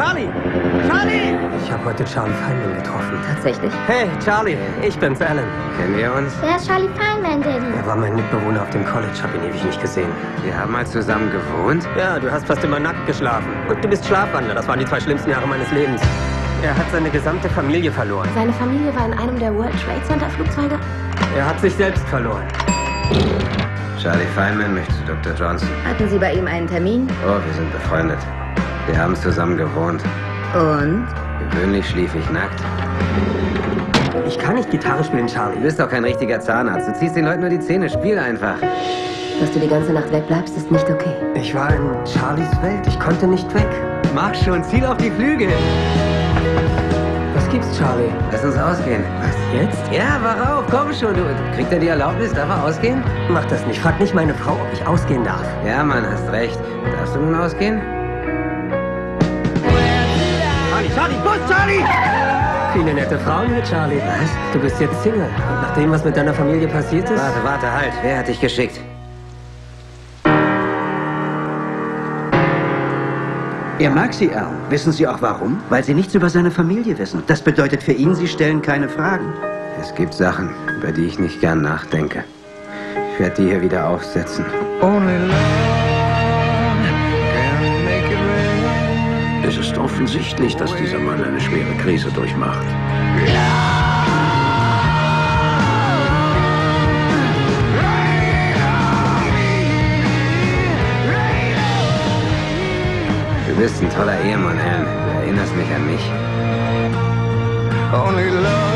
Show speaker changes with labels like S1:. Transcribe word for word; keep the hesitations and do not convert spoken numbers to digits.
S1: Charlie! Charlie!
S2: Ich habe heute Charlie Feynman getroffen.
S3: Tatsächlich?
S2: Hey, Charlie, ich bin's, Alan.
S4: Kennen wir uns?
S5: Wer ist Charlie Feynman, Daddy?
S2: Er war mein Mitbewohner auf dem College, hab ihn ewig nicht gesehen.
S4: Wir haben mal zusammen gewohnt?
S2: Ja, du hast fast immer nackt geschlafen. Und du bist Schlafwandler, das waren die zwei schlimmsten Jahre meines Lebens. Er hat seine gesamte Familie verloren.
S3: Seine Familie war in einem der World Trade Center Flugzeuge?
S2: Er hat sich selbst verloren.
S4: Charlie Feynman möchte zu Doktor Johnson.
S3: Hatten Sie bei ihm einen Termin?
S4: Oh, wir sind befreundet. Wir haben zusammen gewohnt.
S3: Und?
S4: Gewöhnlich schlief ich nackt.
S2: Ich kann nicht Gitarre spielen, Charlie.
S4: Du bist doch kein richtiger Zahnarzt. Du ziehst den Leuten nur die Zähne. Spiel einfach.
S3: Dass du die ganze Nacht wegbleibst, ist nicht okay.
S2: Ich war in Charlies Welt. Ich konnte nicht weg.
S4: Mach schon, ziel auf die Flügel.
S2: Was gibt's, Charlie?
S4: Lass uns ausgehen.
S2: Was, jetzt?
S4: Ja, wach auf, komm schon. Du, kriegt er die Erlaubnis? Darf er ausgehen?
S2: Mach das nicht. Frag nicht meine Frau, ob ich ausgehen darf.
S4: Ja, Mann, hast recht. Darfst du nun ausgehen?
S1: Charlie, Charlie, Bus, Charlie!
S2: Viele nette Frauen hier, Charlie. Was? Du bist jetzt Single. Und nach dem, was mit deiner Familie passiert ist?
S4: Warte, warte, halt. Wer hat dich geschickt?
S6: Er mag Sie, Al. Wissen Sie auch warum? Weil Sie nichts über seine Familie wissen. Das bedeutet für ihn, Sie stellen keine Fragen.
S4: Es gibt Sachen, über die ich nicht gern nachdenke. Ich werde die hier wieder aufsetzen.
S7: Es ist offensichtlich, dass dieser Mann eine schwere Krise durchmacht.
S4: Du bist ein toller Ehemann, Alan. Du erinnerst mich an mich.
S7: Only love.